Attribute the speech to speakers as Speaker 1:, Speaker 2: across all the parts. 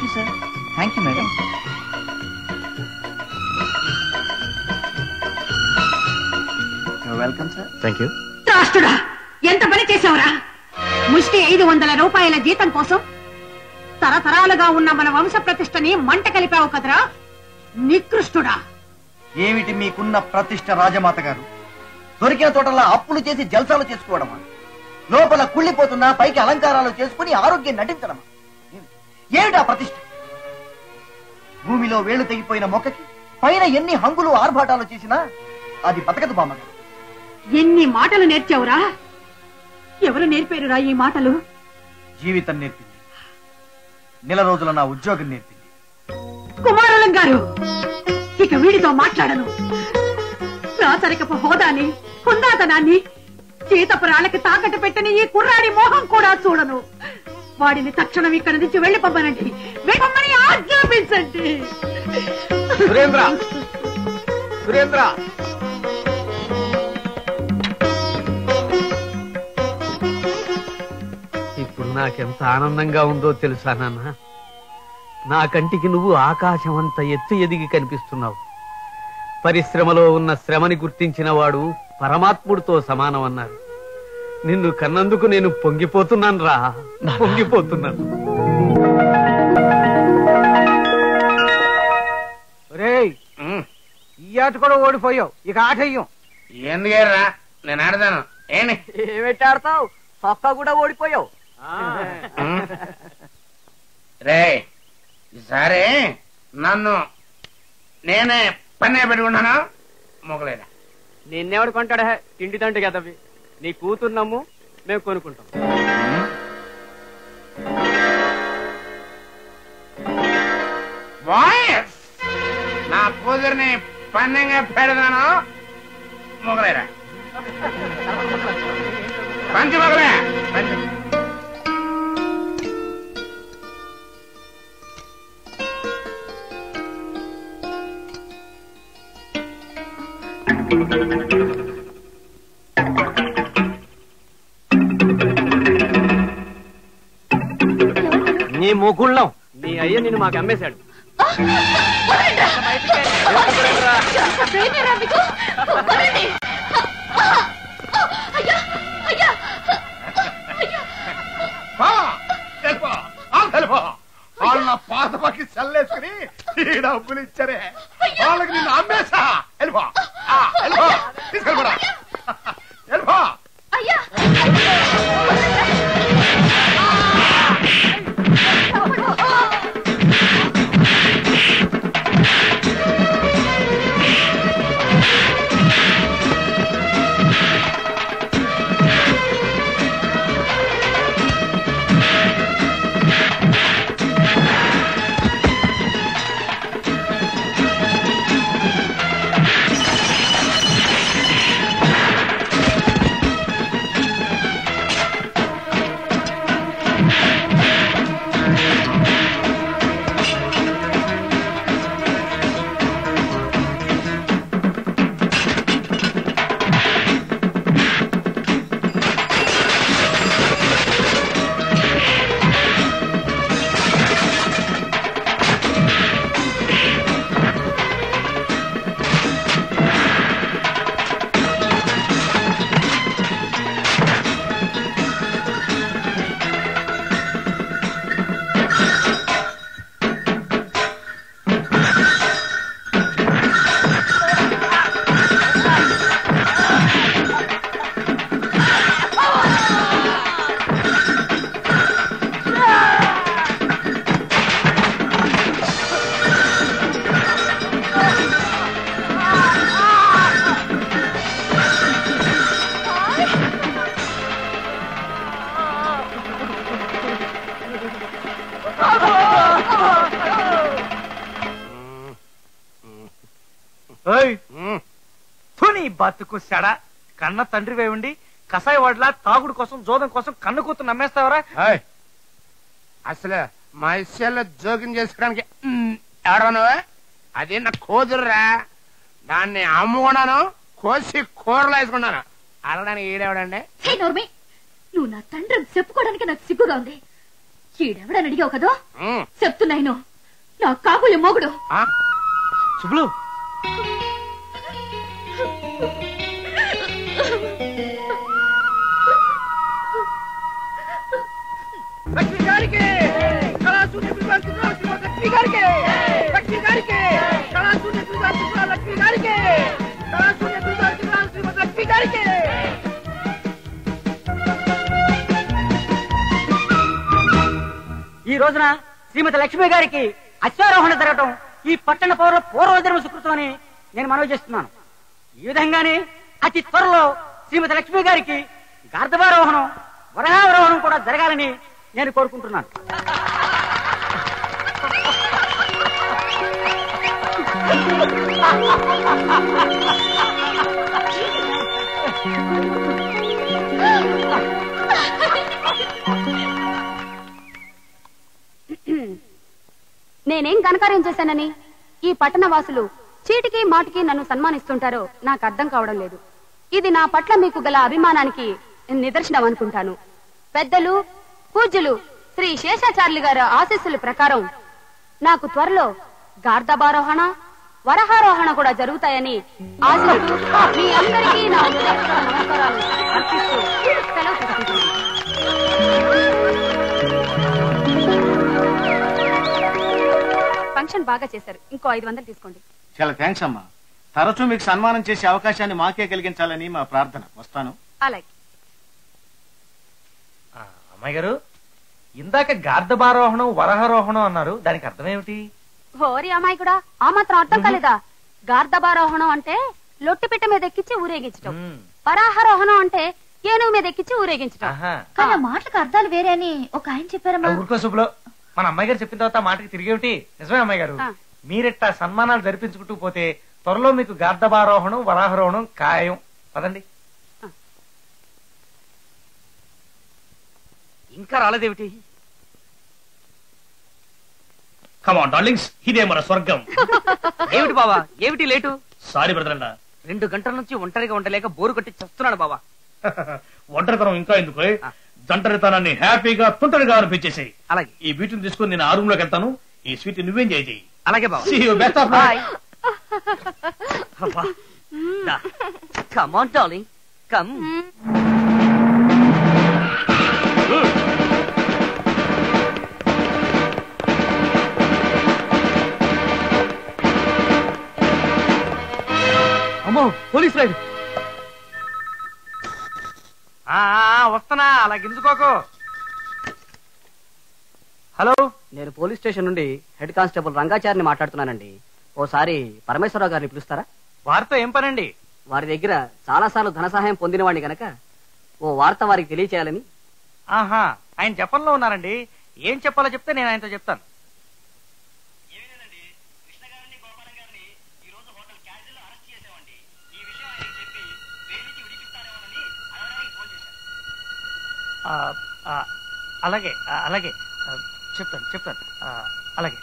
Speaker 1: You sir. Thank you madam. Welcome sir.
Speaker 2: Thank you.
Speaker 3: రాష్ట్రుడా, ఎంత పని చేశావురా? ముష్టి 500 రూపాయల జీతం కోసం తరతరాలుగా ఉన్న మన వంశ ప్రతిష్టని మంట కలిపావు కదరా నికృష్టుడా.
Speaker 1: ఏమిటి మీకున్న ప్రతిష్ట రాజమాత గారు? దొరికిన తోటలా అప్పులు చేసి జల్సాలు చేసుకోవడమా? లోపల కుళ్ళిపోతున్నా పైకి అలంకారాలు చేసుకుని ఆరోగ్యం నటించడమా? ఏమిటా ప్రతిష్ట? భూమిలో వేళ్లు తెగిపోయిన మొక్కకి పైన ఎన్ని హంగులు ఆర్భాటాలు చేసినా అది బతకదు బామ్మగారు.
Speaker 3: ఎన్ని మాటలు నేర్చావురా? ఎవరు నేర్పారురా ఈ మాటలు?
Speaker 1: జీవితం నేర్పింది. నెల రోజుల నా ఉద్యోగం నేర్పింది.
Speaker 3: కుమారులం గారు, ఇక వీడితో మాట్లాడను. రాచరికపు హోదాని, హుందాతనాన్ని జీతపురాళ్ళకి తాకట్టు పెట్టని ఈ కుర్రాడి మోహం కూడా చూడను. వాడిని తక్షణం ఇక్కడి నుంచి వెళ్ళిపోమనండి. వెళ్ళమని ఆజ్ఞాపించండి.
Speaker 4: సురేంద్ర, సురేంద్ర, ఇప్పుడు నాకెంత ఆనందంగా ఉందో తెలుసా నాన్న. నా కంటికి నువ్వు ఆకాశం అంత ఎత్తు ఎదిగి కనిపిస్తున్నావు. పరిశ్రమలో ఉన్న శ్రమని గుర్తించిన వాడు పరమాత్ముడితో సమానం అన్నారు. నిన్ను కన్నందుకు నేను పొంగిపోతున్నాను రా, పొంగిపోతున్నాను. ఈ ఆట కూడా ఓడిపోయావు, ఇక ఆట అయ్యాం.
Speaker 5: ఎందుకేరా నేను ఆడతాను.
Speaker 4: ఏమిటి ఆడతావు? సొక్క కూడా ఓడిపోయావు.
Speaker 5: రే ఈసారి నన్ను నేనే పన్నే పెట్టుకున్నాను. మొగలేదా
Speaker 4: నిన్నెవడు కొంటాడా? తిండి తండ్రి కదవి. నీ కూతురు నమ్ము, మేము కొనుక్కుంటాం.
Speaker 5: వాయిస్ నా కూతురిని పన్నెంగా పెడదాను. మొగలేరా పంచి మొగలే పంచి.
Speaker 4: నీ ముగుళ్ళం, నీ అయ్య నిన్ను మాకు అమ్మేశాడు.
Speaker 5: వాళ్ళ పాత పక్కి చల్లేసుకుని ఈ డబ్బులు ఇచ్చారే, వాళ్ళకి నిన్ను అమ్మేసా. వెళ్ళిపో, వెళ్ళిపో, తీసుకెళ్ళిపోరా, వెళ్ళిపో.
Speaker 4: బతుకు సెడ, కన్న తండ్రి ఉండి కసాయి వాడ్లా తాగుడు కోసం జోదం కోసం కన్ను కూతురు నమ్మేస్తావరా?
Speaker 5: అసలు మా ఇష్యాల్లో జోక్యం చేసుకోవడానికి ఎవడను? అది నా కూతురురా. దాన్ని అమ్ముకున్నాను, కోసి కూరలు వేసుకున్నాను. అడగడానికి ఈడేవాడండి.
Speaker 6: నువ్వు నా తండ్రి చెప్పుకోవడానికి నాకు సిగ్గుగా ఉంది.
Speaker 3: ఈడెవడని అడిగావు కదా చెప్తున్నాను, నా కాబోయే మొగుడు.
Speaker 4: శుభ్లు
Speaker 5: లక్ష్మి గారికి లక్ష్మి గారికి లక్ష్మి గారికి లక్ష్మి గారికి లక్ష్మి గారికి.
Speaker 2: ఈ రోజున శ్రీమతి లక్ష్మి గారికి అశ్వారోహణ జరగటం ఈ పట్టణ పౌరుల పూర్వజన్మ సుకృతం అని నేను మనవి చేస్తున్నాను. ఈ విధంగానే అతి త్వరలో శ్రీమతి లక్ష్మి గారికి గార్ధవారోహణం వరహావరోహణం కూడా జరగాలని నేను కోరుకుంటున్నాను.
Speaker 6: నేనేం ఘనకార్యం చేశానని ఈ పట్టణ వాసులు చీటికి మాటికి నన్ను సన్మానిస్తుంటారో నాకు అర్థం కావడం లేదు. ఇది నా పట్ల మీకు గల అభిమానానికి నిదర్శనం అనుకుంటాను. పెద్దలు పూజ్యులు శ్రీ శేషాచార్యులు గారి ఆశీస్సుల ప్రకారం నాకు త్వరలో గార్ధబారోహణ వరహారోహణ కూడా జరుగుతాయని ఆశిస్తూ మీ అందరికీ నా నమస్కారాలు అర్పిస్తూ సెలవు తీసుకుంటున్నాను. ఫంక్షన్ బాగా చేశారు, ఇంకో 500 తీసుకోండి.
Speaker 7: చాలా థ్యాంక్స్ అమ్మా. తరచూ మీకు సన్మానం చేసే అవకాశాన్ని మాకే కలిగించాలని మా ప్రార్థన. వస్తాను.
Speaker 6: అలాగే.
Speaker 8: అమ్మాయి గారు, ఇందాక గార్ధబారోహణం వరహారోహణం అన్నారు, దానికి అర్థమేమిటి?
Speaker 6: హోరి అమ్మాయి కూడా ఆ మాత్రం అర్థం కాలేదా? గార్ధబారోహణం అంటే లొట్టిపిట్ట మీద ఎక్కించి ఊరేగించటం, వరాహారోహణం అంటే ఏనుగు మీద ఎక్కించి ఊరేగించటం.
Speaker 3: కానీ మాటలకు అర్థాలు వేరే అని ఒక ఆయన చెప్పారమ్మా.
Speaker 8: ఊరుకో శుభ్లో, మన అమ్మాయి గారు చెప్పిన తర్వాత మాటకి తిరిగేమిటి? నిజమే అమ్మాయి గారు, మీరెట్టా సన్మానాలు జరిపించుకుంటూ పోతే త్వరలో మీకు గార్ధబారోహణం వరాహారోహణం ఖాయం. పదండి.
Speaker 2: ఇంకా రాలేదేమిటి?
Speaker 9: కమాన్ డార్లింగ్స్, ఇదే మన స్వర్గం.
Speaker 2: ఏమిటి బావా, ఏమిటి లేటు?
Speaker 9: సారీ బ్రదర్ అన్న,
Speaker 2: 2 గంటల నుంచి ఒంటరిగా ఉండలేక బోరు కొట్టి చస్తున్నాడు బావా.
Speaker 9: ఒంటరితనం ఇంకా ఎందుకు? జంటరితనాన్ని హ్యాపీగా తుంటరిగా అనిపించేసాయి.
Speaker 2: అలాగే.
Speaker 9: ఈ వీటిని తీసుకుని నేను ఆ రూమ్ లోకి వెళ్తాను. ఈ స్వీట్ నువ్వేం చేయి.
Speaker 2: అలాగే బావా.
Speaker 9: Best of luck.
Speaker 2: Come on darling, come.
Speaker 4: అమ్మో, పోలీస్ రైడ్.
Speaker 2: వస్తున్నా, అలా గింజుకోకు.
Speaker 4: హలో,
Speaker 2: నేను పోలీస్ స్టేషన్ నుండి హెడ్ కానిస్టేబుల్ రంగాచారిని మాట్లాడుతున్నానండి. ఓసారి పరమేశ్వరరావు గారిని పిలుస్తారా?
Speaker 8: వారితో ఏం పనండి?
Speaker 2: వారి దగ్గర చాలా సార్లు ధన సహాయం పొందినవాడిని గనక ఓ వార్త వారికి తెలియచేయాలని.
Speaker 8: ఆహా, ఆయన జపంలో ఉన్నారండి. ఏం చెప్పాలో చెప్తే నేను ఆయనతో చెప్తాను. అలాగే అలాగే చెప్తాను. అలాగే.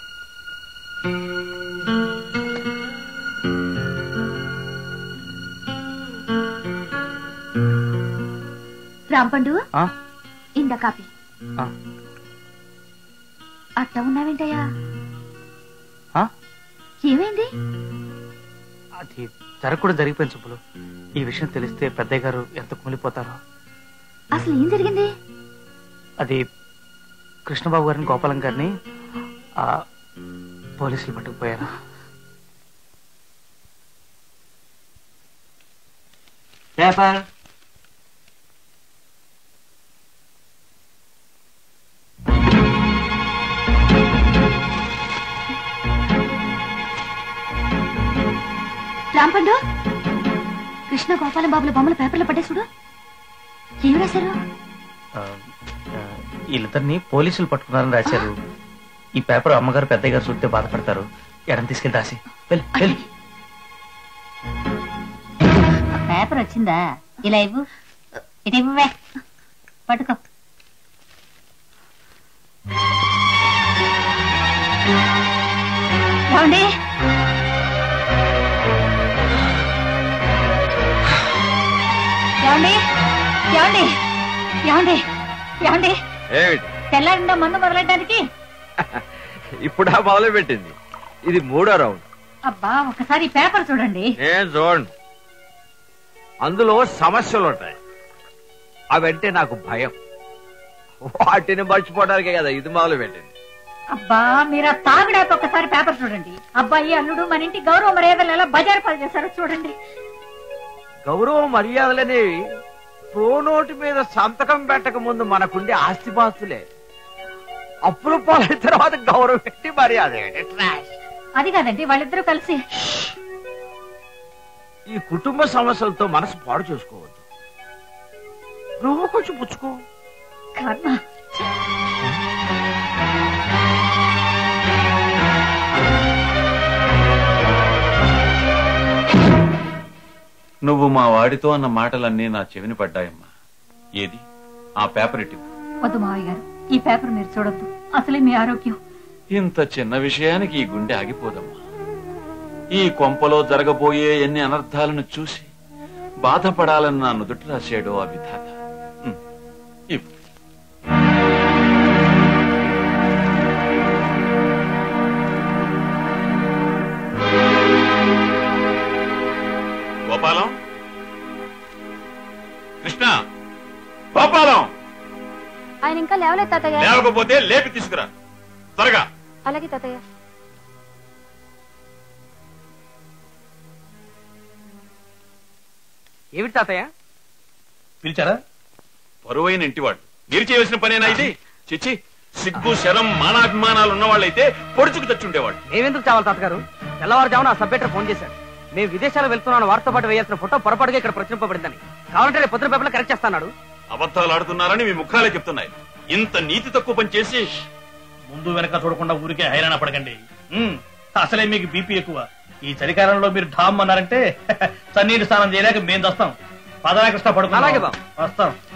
Speaker 3: రాంపండు, ఇందా కాపీ. అట్ట ఉన్నావేంటయ్యా? ఏమైంది?
Speaker 8: అది జరగకూడదు జరిగిపోయింది సుబ్బులు. ఈ విషయం తెలిస్తే పెద్దయ్య గారు ఎంత కుమిలిపోతారో.
Speaker 3: అసలు ఏం జరిగింది?
Speaker 8: అది కృష్ణబాబు గారిని గోపాలం గారిని పోలీసులు పట్టుకుపోయారు.
Speaker 7: పేపర్.
Speaker 3: రాంపండు, కృష్ణ గోపాలం బాబుల బొమ్మలు పేపర్లో పట్టేసుడు. ఏమి రాశారు?
Speaker 8: వీళ్ళిద్దరిని పోలీసులు పట్టుకున్నారని రాశారు. ఈ పేపర్ అమ్మగారు పెద్దయ్య గారు చూస్తే బాధపడతారు. ఎడం తీసుకెళ్ళి రాసి
Speaker 3: పేపర్ వచ్చిందా? ఇలా ఇవ్వు, ఇది ఇవ్వవే, పట్టుకో. ఏమండి? ఏమండి? ఏమండి? ఏమండి? ఏమండి? తెల్లారిండా మందు మొదలెట్టడానికి
Speaker 10: ఇప్పుడు మొదలు పెట్టింది. ఇది 3వ రౌండ్.
Speaker 3: అబ్బా ఒకసారి పేపర్ చూడండి.
Speaker 10: నేను చూడండి, అందులో సమస్యలు ఉంటాయి. అవంటే నాకు భయం. వాటిని మర్చిపోవడానికే కదా ఇది మొదలు పెట్టింది.
Speaker 3: అబ్బా మీరు తాగడానికి ఒకసారి పేపర్ చూడండి. అబ్బాయి అల్లుడు మన ఇంటి గౌరవ మర్యాదలు ఎలా బజారు పాలు చేశారో చూడండి.
Speaker 10: గౌరవ మర్యాదలనేవి ప్రోనోటు మీద సంతకం పెట్టక ముందు మనకుండే ఆస్తిపాస్తులే. అప్పుల పాలైన తర్వాత గౌరవం పెట్టి మర్యాద.
Speaker 3: అది కాదండి, వాళ్ళిద్దరూ కలిసి
Speaker 10: ఈ కుటుంబ సమస్యలతో మనసు పాడు చేసుకోవద్దు. నువ్వు కొంచెం పుచ్చుకో.
Speaker 3: కర్మ.
Speaker 11: నువ్వు మా వాడితో అన్న మాటలన్నీ నా చెవిని పడ్డాయమ్మా. ఏది ఆ పేపర్ ఇటు.
Speaker 3: వద్దు మావయ్య గారు, ఈ పేపర్ మీరు చూడొద్దు. అసలే మీ ఆరోగ్యం.
Speaker 11: ఇంత చిన్న విషయానికి ఈ గుండె ఆగిపోదమ్మా. ఈ కొంపలో జరగబోయే ఎన్ని అనర్థాలను చూసి బాధపడాలని నా నుదుట రాశాడో ఆ విధాత. గోపాలం, కృష్ణ, గోపాలం.
Speaker 6: ఆయన ఇంకా లేవలేదు తాతయ్య.
Speaker 11: లేవకపోతే లేపి తీసుకురా త్వరగా.
Speaker 6: అలాగే తాతయ్య.
Speaker 2: ఏమిటి తాతయ్య
Speaker 9: పిలిచారా?
Speaker 11: పరువైన ఇంటివాడు మీరు చేయవలసిన పనేనా ఇది? చిచ్చి, సిగ్గు శరం మానాభిమానాలు ఉన్నవాళ్ళైతే పొడుచుకు తెచ్చుండేవాడు.
Speaker 2: మేమెందుకు చావాలి తాతగారు? తెల్లవారుజామున ఆ సబ్బెటర్ ఫోన్ చేశాడు. మేము విదేశాలు వెళ్తున్నాను, వారితో పాటు వేయాల్సిన ఫోటో పొరపాటుగా ఇక్కడ ప్రచురింపబడిందని. కావాలంటే రేపు పొద్దున పేపర్లో కరెక్ట్ చేస్తాడు.
Speaker 11: అబద్ధాలు ఆడుతున్నారని మీ ముఖాలే చెప్తున్నాయి. ఇంత నీతి తక్కువ పని చేసి
Speaker 9: ముందు వెనక చూడకుండా ఊరికే హైరాణ పడకండి. అసలే మీకు బీపీ ఎక్కువ. ఈ చలికాలంలో మీరు ఢామ్ అన్నారంటే చన్నీటి స్నానం చేయలేక మేము వస్తాం. పదరాకృష్ణ పడుకున్నాం.
Speaker 2: అలాగే బాబు
Speaker 9: వస్తాం.